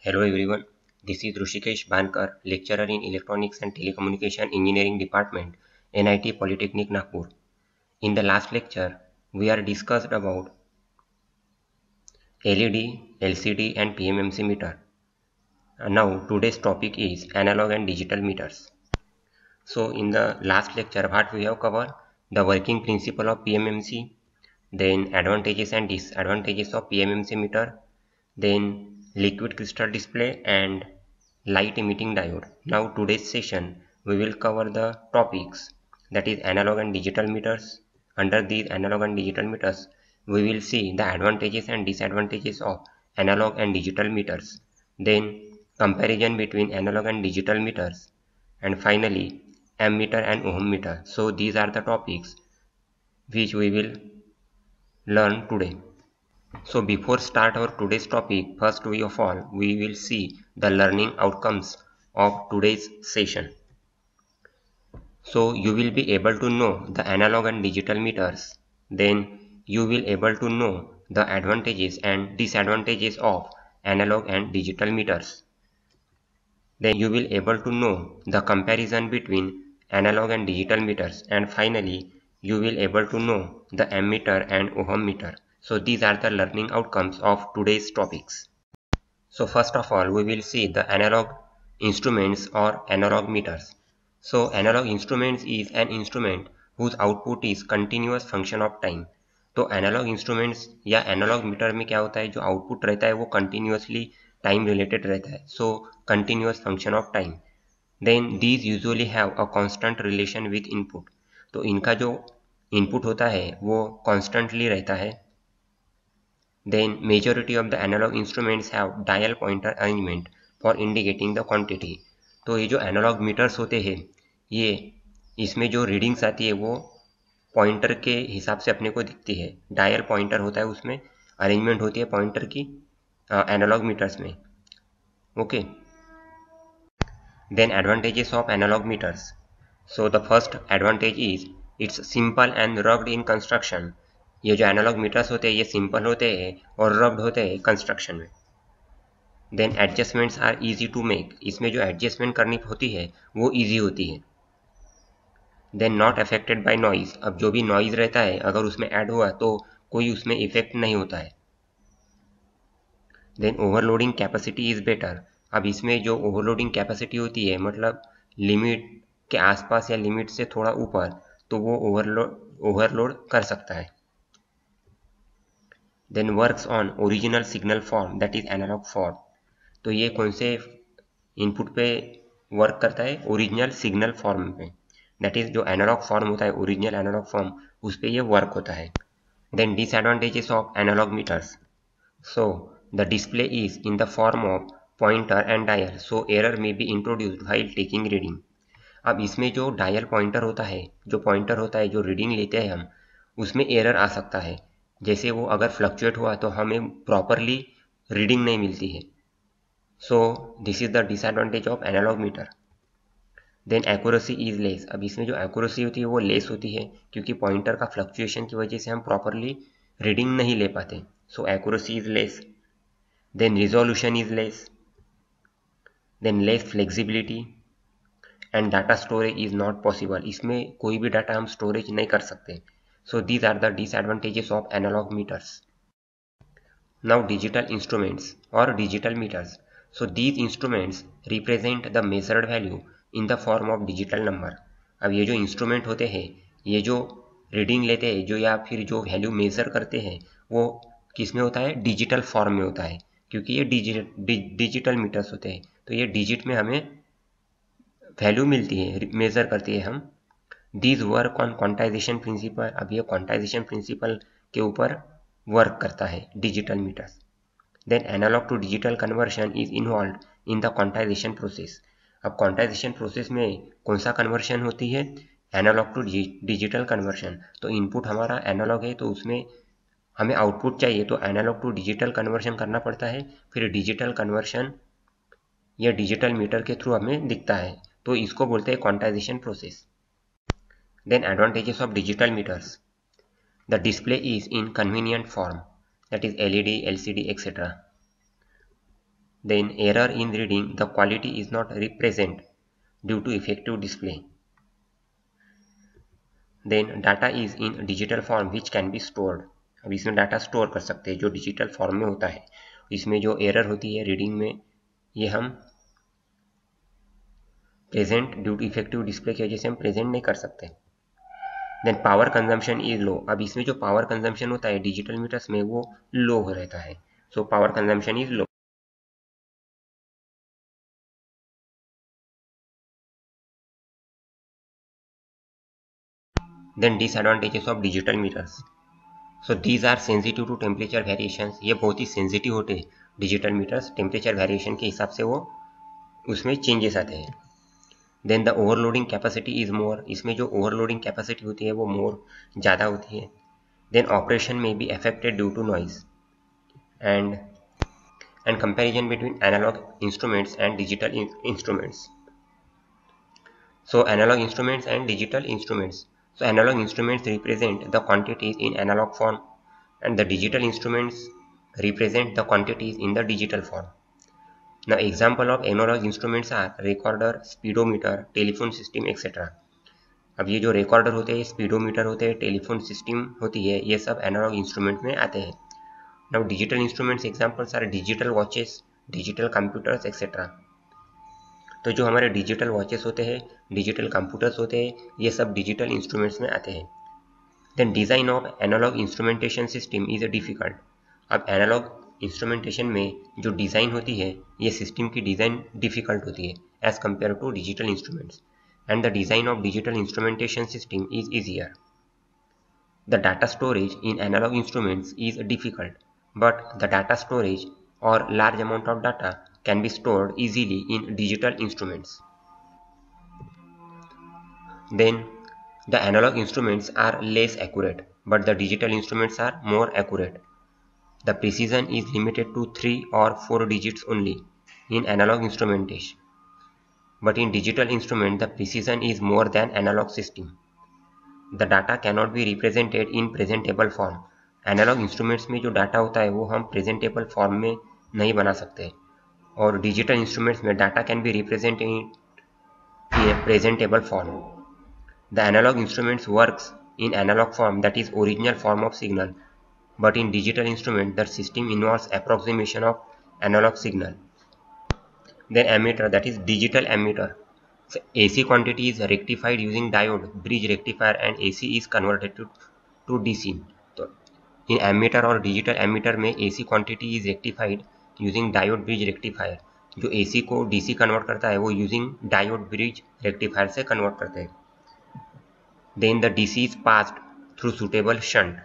Hello everyone, this is Rushikesh Bankar, lecturer in Electronics and Telecommunication Engineering Department, NIT Polytechnic Nagpur. In the last lecture, we are discussed about LED, LCD and PMMC meter. Now today's topic is analog and digital meters. So in the last lecture, what we have covered? The working principle of PMMC, then advantages and disadvantages of PMMC meter, then liquid crystal display and light emitting diode. Now today's session we will cover the topics, that is analog and digital meters. Under these analog and digital meters we will see the advantages and disadvantages of analog and digital meters, then comparison between analog and digital meters, and finally ammeter and ohm meter. So these are the topics which we will learn today. So before start our today's topic, first of all we will see the learning outcomes of today's session. So you will be able to know the analog and digital meters, then you will able to know the advantages and disadvantages of analog and digital meters. Then you will able to know the comparison between analog and digital meters, and finally you will able to know the ammeter and ohm meter. So these are the learning outcomes of today's topics. So first of all we will see the analog instruments or analog meters. So analog instruments is an instrument whose output is continuous function of time. तो analog instruments या analog meter में क्या होता है, जो output रहता है वो कंटिन्यूसली टाइम रिलेटेड रहता है, so continuous function of time. Then these usually have a constant relation with input. तो इनका जो इनपुट होता है वो कॉन्स्टेंटली रहता है. Then majority of the analog instruments have dial pointer arrangement for indicating the quantity. तो ये जो एनालॉग मीटर्स होते हैं ये इसमें जो रीडिंग्स आती है वो पॉइंटर के हिसाब से अपने को दिखती है. डायल पॉइंटर होता है, उसमें अरेंजमेंट होती है पॉइंटर की एनालॉग मीटर्स में. Okay. Then advantages of analog meters. So the first advantage is its simple and rugged in construction. ये जो एनालॉग मीटर्स होते हैं ये सिंपल होते हैं और रग्ड होते हैं कंस्ट्रक्शन में. Then adjustments are easy to make. इसमें जो एडजस्टमेंट करनी होती है वो इजी होती है. Then not affected by noise. अब जो भी नॉइज रहता है अगर उसमें ऐड हुआ तो कोई उसमें इफेक्ट नहीं होता है. Then overloading capacity is better. अब इसमें जो ओवरलोडिंग कैपेसिटी होती है मतलब लिमिट के आसपास या लिमिट से थोड़ा ऊपर, तो वो ओवरलोड कर सकता है. Then works on original signal form that is analog form. तो ये कौन से इनपुट पे वर्क करता है, ओरिजिनल सिग्नल फॉर्म पे, दैट इज जो एनालॉग फॉर्म होता है ओरिजिनल एनालॉग फॉर्म उस पे ये वर्क होता है. Then disadvantages of analog meters. So the display is in the form of pointer and dial, so error may be introduced while taking reading. अब इसमें जो डायल पॉइंटर होता है, जो पॉइंटर होता है जो रीडिंग लेते हैं हम, उसमें एरर आ सकता है. जैसे वो अगर फ्लक्चुएट हुआ तो हमें प्रॉपरली रीडिंग नहीं मिलती है. So this is the disadvantage of analog meter. Then accuracy is less. अब इसमें जो एक्यूरेसी होती है वो लेस होती है क्योंकि पॉइंटर का फ्लक्चुएशन की वजह से हम प्रॉपरली रीडिंग नहीं ले पाते. So accuracy is less. Then resolution is less. Then less flexibility and data storage is not possible. इसमें कोई भी डाटा हम स्टोरेज नहीं कर सकते. So these are the disadvantages of analog meters. Now digital instruments or digital meters. So these instruments represent the measured value in the form of digital number. अब ये जो इंस्ट्रूमेंट होते हैं ये जो रीडिंग लेते हैं जो या फिर जो वैल्यू मेजर करते हैं वो किस में होता है, डिजिटल फॉर्म में होता है, क्योंकि ये डिजिटल मीटर्स होते हैं. तो ये डिजिट में हमें वैल्यू मिलती है, मेजर करती है हम. These work on quantization principle. अब ये क्वांटाइजेशन प्रिंसिपल के ऊपर वर्क करता है digital meters. Then analog to digital conversion is involved in the quantization process. अब क्वांटाइजेशन प्रोसेस में कौन सा कन्वर्शन होती है, एनालॉग टू डिजिटल कन्वर्शन. तो इनपुट हमारा एनालॉग है तो उसमें हमें आउटपुट चाहिए, तो एनालॉग टू डिजिटल कन्वर्शन करना पड़ता है. फिर डिजिटल कन्वर्शन या डिजिटल मीटर के थ्रू हमें दिखता है, तो इसको बोलते हैं quantization process. Then advantages of digital meters. The display is in convenient form, that is LED, LCD, etc. Then error in reading, the quality is not represent due to effective display. Then data is in digital form which can be stored. अब इसमें data store कर सकते हैं जो digital form में होता है. इसमें जो एरर होती है रीडिंग में, ये हम present due to effective display की वजह से हम प्रेजेंट नहीं कर सकते. Then power consumption is low. अब इसमें जो पावर कंजम्पशन होता है डिजिटल मीटर्स में वो लो हो रहता है. So power consumption is low. Then disadvantages of digital meters. So these are sensitive to temperature variations. ये बहुत ही सेंसिटिव होते हैं डिजिटल मीटर्स. टेम्परेचर वेरिएशन के हिसाब से वो उसमें चेंजेस आते हैं. Then the overloading capacity is more. इसमें जो ओवरलोडिंग कैपेसिटी होती है वो मोर ज़्यादा होती है. Then operation may be affected due to noise. and comparison between analog instruments and digital instruments. So analog instruments and digital instruments. So analog instruments represent the quantities in analog form and the digital instruments represent the quantities in the digital form. Now example of analog instruments are recorder, speedometer, telephone system etc. अब ये जो recorder होते हैं, speedometer होते हैं, telephone system होती है, ये सब एनालॉग इंस्ट्रूमेंट में आते हैं. Now digital instruments examples are digital watches, digital computers etc. तो जो हमारे डिजिटल वॉचेस होते हैं, डिजिटल कंप्यूटर्स होते हैं, ये सब डिजिटल इंस्ट्रूमेंट्स में आते हैं. Then design of analog instrumentation system is difficult. अब एनालॉग इंस्ट्रूमेंटेशन में जो डिज़ाइन होती है, ये सिस्टम की डिज़ाइन डिफ़िकल्ट होती है as compare to digital instruments. And the design of digital instrumentation system is easier. The data storage in analog instruments is difficult, but the data storage or large amount of data can be stored easily in digital instruments. Then the analog instruments are less accurate, but the digital instruments are more accurate. The precision is limited to 3 or 4 digits only in analog instrumentation, but in digital instrument the precision is more than analog system. The data cannot be represented in presentable form. Analog instruments में जो data होता है वो हम presentable form में नहीं बना सकते, और डिजिटल इंस्ट्रूमेंट्स में data can be represent in presentable form. The analog instruments works in analog form that is original form of signal, but in digital instrument the system involves approximation of analog signal. Then ammeter that is digital ammeter. AC quantity is rectified using diode, bridge rectifier and AC is converted to DC. इन ammeter और digital ammeter में AC quantity is rectified using diode bridge rectifier. जो AC को DC convert करता है वो using diode bridge rectifier से convert करते हैं. Then the DC is passed through suitable shunt.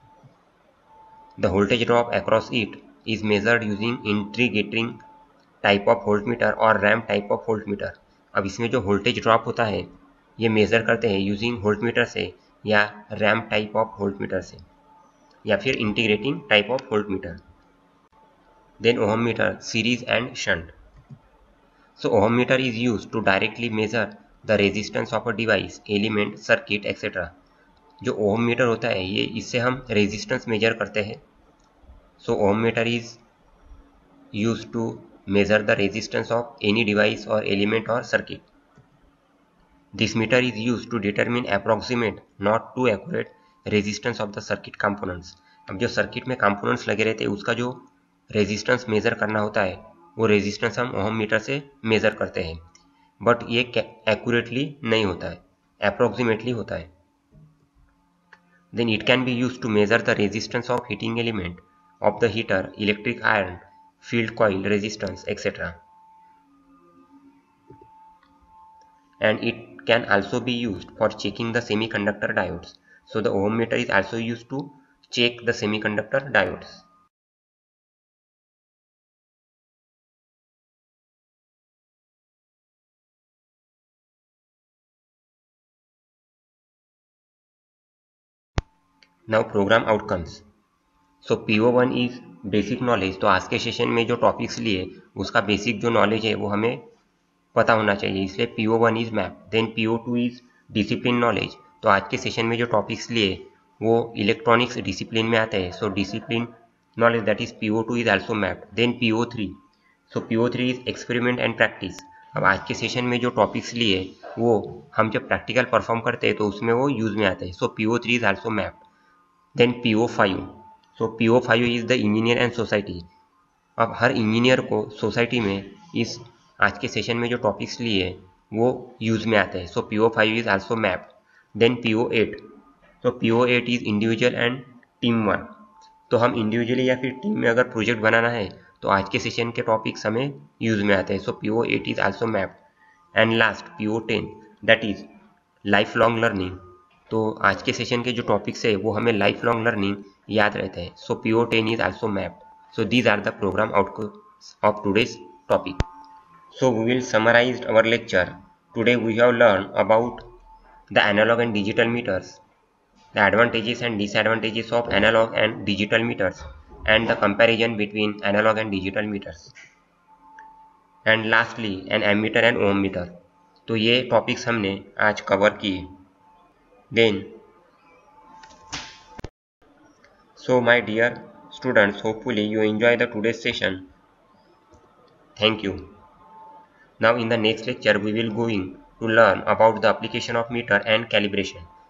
The voltage drop across it is measured using integrating type of voltmeter or ramp type of voltmeter. अब इसमें जो voltage drop होता है ये major करते हैं यूजिंग वोल्टमीटर से या रैम्प टाइप ऑफ वोल्टमीटर से या फिर integrating type of voltmeter. Then ohm meter, series and shunt. So ohm meter is use to directly measure the resistance of a device, element, circuit etcetera. जो ohm meter होता है ये इससे हम resistance measure करते हैं. So ohm meter is use to measure the resistance of any device or element or circuit. This meter is use to determine approximate not too accurate resistance of the circuit components. अब जो circuit में components लगे रहते हैं उसका जो resistance measure करना होता है वो रेजिस्टेंस हम ओहम मीटर से मेजर करते हैं, बट ये एक्यूरेटली नहीं होता है, अप्रोक्सीमेटली होता है. Then it can be use to measure the resistance of heating element of the heater, electric iron, field coil resistance etcetera. And it can also be used for checking the semiconductor diodes. So the ohm meter is also used to check the semiconductor diodes. Now program outcomes. So PO1 is basic knowledge. तो आज के session में जो topics लिए उसका basic जो knowledge है वो हमें पता होना चाहिए, इसलिए PO1 is map. Then PO2 is discipline knowledge. तो आज के सेशन में जो टॉपिक्स लिए वो इलेक्ट्रॉनिक्स डिसिप्लिन में आते हैं. So discipline knowledge that is PO2 is also mapped. Then PO3. So PO3 is experiment and practice. अब आज के सेशन में जो टॉपिक्स लिए वो हम जब प्रैक्टिकल परफॉर्म करते हैं तो उसमें वो यूज में आते हैं। So PO3 is also mapped. Then PO5, so PO5 is the engineer and society. अब हर इंजीनियर को सोसाइटी में इस आज के सेशन में जो टॉपिक्स लिए वो यूज में आते हैं। So PO5 is also mapped. Then PO8, तो PO8 is individual and team work. तो हम इंडिविजुअली या फिर टीम में अगर प्रोजेक्ट बनाना है तो आज के सेशन के टॉपिक्स हमें यूज में आते हैं। So PO8 is also mapped. And last PO10 that is life long learning. तो आज के सेशन के जो टॉपिक्स है वो हमें लाइफ लॉन्ग लर्निंग याद रहते हैं। So PO10 is also mapped. So these are the program outcomes of today's topic. So we will summarize our lecture. Today we have learned about the analog and digital meters, the advantages and disadvantages of analog and digital meters, and the comparison between analog and digital meters. And lastly, an ammeter and ohm meter. तो ये topics हमने आज cover किए। Then, so my dear students, hopefully you enjoy the today's session. Thank you. Now in the next lecture we will going to learn about the application of meter and calibration.